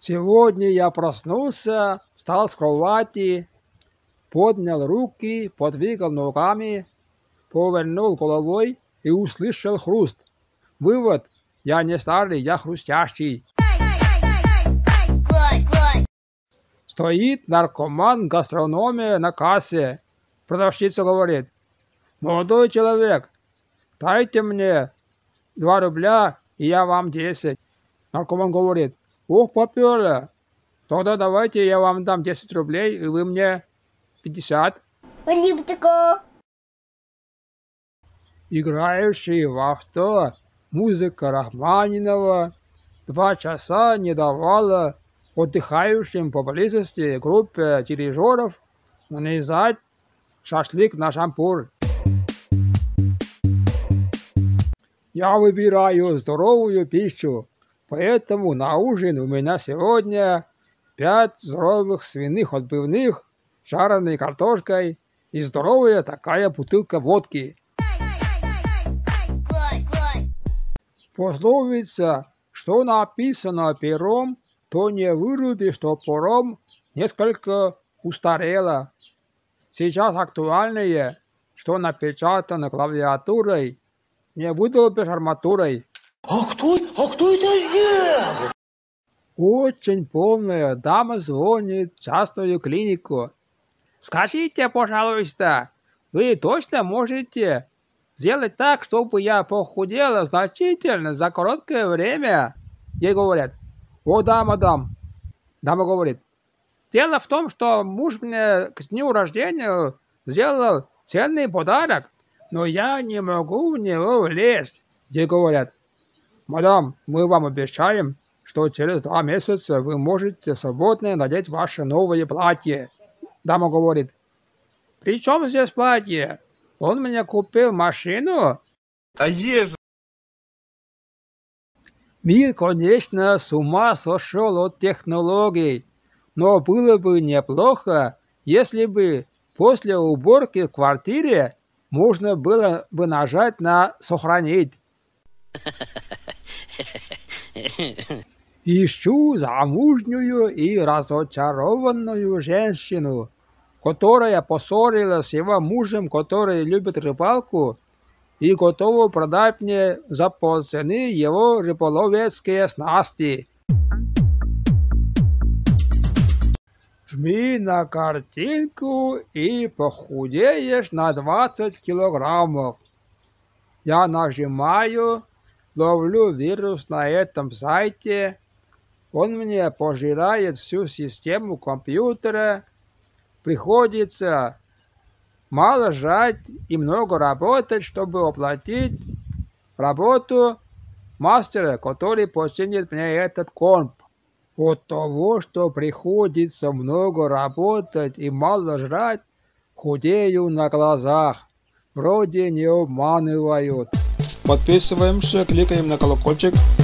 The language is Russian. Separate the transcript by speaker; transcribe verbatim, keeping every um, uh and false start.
Speaker 1: Сегодня я проснулся, встал с кровати, поднял руки, подвигал ногами, повернул головой и услышал хруст. Вывод: я не старый, я хрустящий. Стоит наркоман гастрономия на кассе. Продавщица говорит: молодой человек, дайте мне два рубля, и я вам десять. Наркоман говорит: ох, попёрло, тогда давайте я вам дам десять рублей, и вы мне пятьдесят. Играющий в авто музыка Рахманинова два часа не давала отдыхающим поблизости группе дирижеров нанизать шашлык на шампур. Я выбираю здоровую пищу, поэтому на ужин у меня сегодня пять здоровых свиных отбивных, жареной картошкой и здоровая такая бутылка водки. Пословица, что написано пером, то не вырубишь топором, несколько устарела. Сейчас актуальнее, что напечатано клавиатурой, не выдолбишь арматурой.
Speaker 2: А кто, а кто это сделал?
Speaker 1: Очень полная дама звонит в частную клинику. Скажите, пожалуйста, вы точно можете сделать так, чтобы я похудела значительно за короткое время? Ей говорят: о да, мадам. Дама говорит: дело в том, что муж мне к дню рождения сделал ценный подарок, но я не могу в него влезть. Ей говорят: мадам, мы вам обещаем, что через два месяца вы можете свободно надеть ваше новое платье. Дама говорит: при чем здесь платье? Он мне купил машину.
Speaker 2: А есть.
Speaker 1: Мир, конечно, с ума сошел от технологий, но было бы неплохо, если бы после уборки в квартире можно было бы нажать на «Сохранить». Ищу замужнюю и разочарованную женщину, которая поссорилась с его мужем, который любит рыбалку, и готова продать мне за полцены его рыболовецкие снасти. Жми на картинку и похудеешь на двадцать килограммов. Я нажимаю, ловлю вирус на этом сайте, он мне пожирает всю систему компьютера, приходится мало жать и много работать, чтобы оплатить работу мастера, который починит мне этот комп. От того, что приходится много работать и мало жрать, худею на глазах. Вроде не обманывают.
Speaker 3: Подписываемся, кликаем на колокольчик.